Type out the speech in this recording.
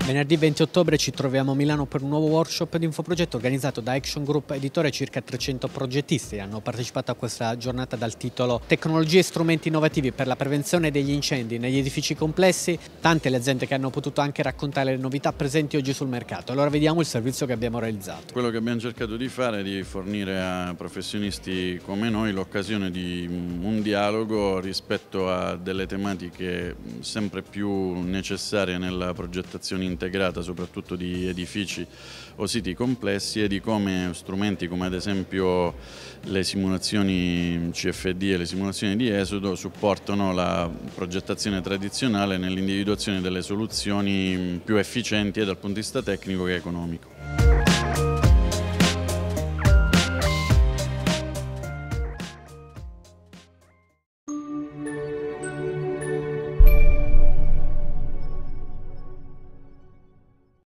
Venerdì 20 ottobre ci troviamo a Milano per un nuovo workshop di infoprogetto organizzato da Action Group Editore. Circa 300 progettisti hanno partecipato a questa giornata dal titolo Tecnologie e strumenti innovativi per la prevenzione degli incendi negli edifici complessi. Tante le aziende che hanno potuto anche raccontare le novità presenti oggi sul mercato. Allora vediamo il servizio che abbiamo realizzato. Quello che abbiamo cercato di fare è di fornire a professionisti come noi l'occasione di un dialogo rispetto a delle tematiche sempre più necessarie nella progettazione integrata, soprattutto di edifici o siti complessi, e di come strumenti come ad esempio le simulazioni CFD e le simulazioni di esodo supportano la progettazione tradizionale nell'individuazione delle soluzioni più efficienti dal punto di vista tecnico che economico.